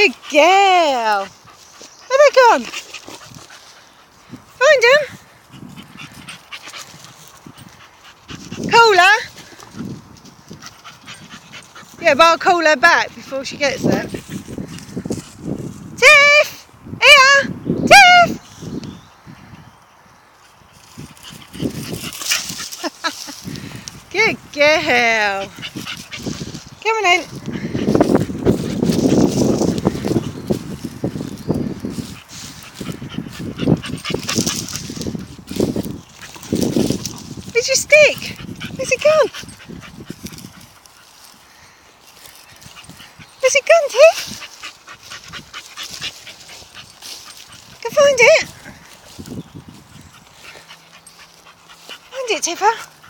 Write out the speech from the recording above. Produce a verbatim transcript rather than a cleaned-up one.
Good girl. Where they gone? Find them. Call her. Yeah, but I'll call her back before she gets there. Tiff! Here! Tiff! Good girl. Come on in. Where's your stick? Where's it gone? Where's it gone, Tiff? Go find it. Find it, Tiffer.